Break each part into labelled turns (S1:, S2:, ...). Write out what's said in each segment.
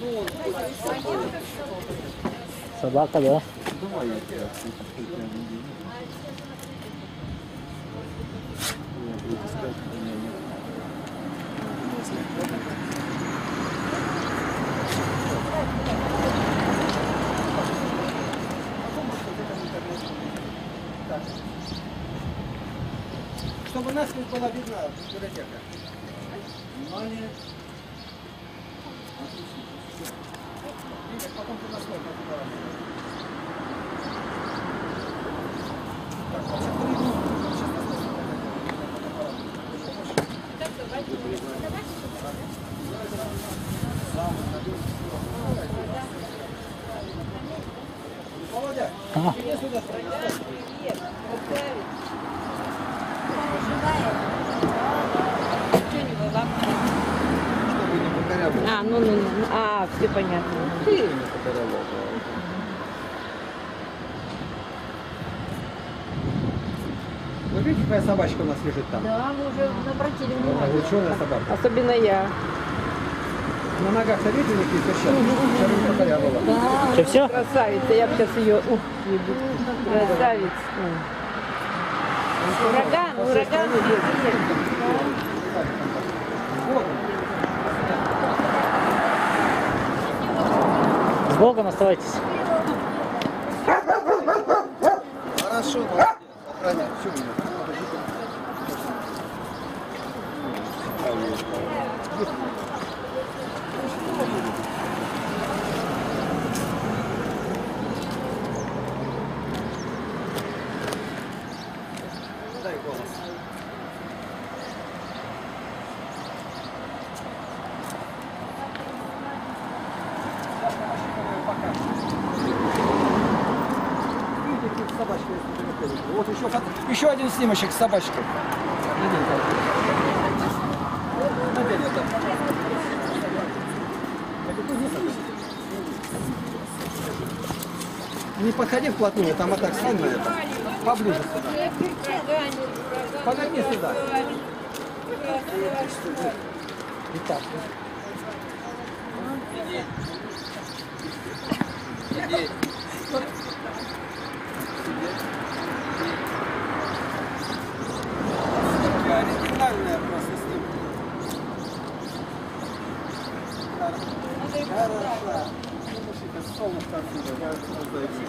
S1: Собака, да?
S2: Давай я тебя
S3: Чтобы нас не была видна библиотека. Внимание. Потом ты насколько Володя, иди сюда.
S2: чтобы не покорябал.
S4: А, ну. А, все понятно.
S2: Ты не покорябал.
S3: Вы видите, какая собачка у нас лежит там?
S4: Да, мы уже обратили внимание.
S3: Ученая собака.
S4: Особенно я.
S3: На ногах-то видите, какие перчатки? Сейчас не покорябала.
S4: Да,
S1: Что, все?
S4: красавица. Я бы сейчас ее... Красавица. Ураган.
S1: С Богом оставайтесь.
S2: Хорошо, молодец. Охраняй. Все,
S3: Дай голос. Видите, собачка, если вы находите. Вот еще один снимочек с собачкой. Надень это. Не подходи вплотную, там атак стань на это. Поближе сюда. Подойди сюда. Итак.
S2: Иди.
S3: Оригинальная просто снимка. Хорошо. Слушайте, солнышко отсюда, я отсюда зайду.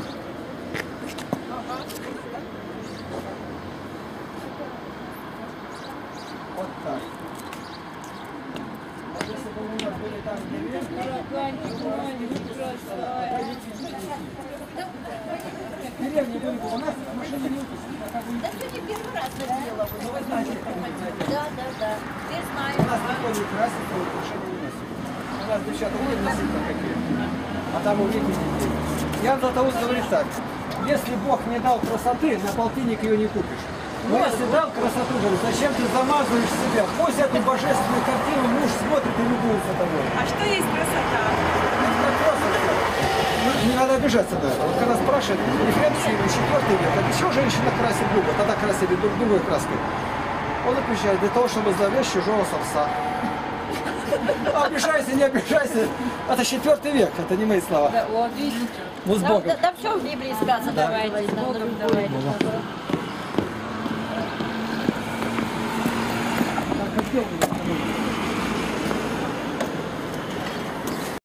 S3: Вот так. А если бы у нас были там деревни были бы у нас, машины не выпустили.
S5: Да сегодня первый раз надела. Да. Я знаю.
S3: У нас никто не красится, машины не носит. У нас девчата ой, носит какие. А там увидите. Я Златоуст говорит так. Если Бог не дал красоты, на полтинник ее не купишь. Но если дал красоту, говорит, зачем ты замазываешь себя? Пусть эту божественную картину муж смотрит и любуется тобой.
S6: А что есть красота?
S3: Это красота. Не надо обижаться на это. Вот когда спрашивают, Ефрем Сильный, 4 век, так еще женщина красит губы, тогда красили другой краской. Он отвечает, для того, чтобы завлечь чужого самца. Обижайся, не обижайся. Это 4 век, это не мои слова.
S6: Да, вот видите.
S3: Ну, с Богом.
S5: Да все в Библии сказано.
S6: Давайте, с Богом давайте.
S3: Так,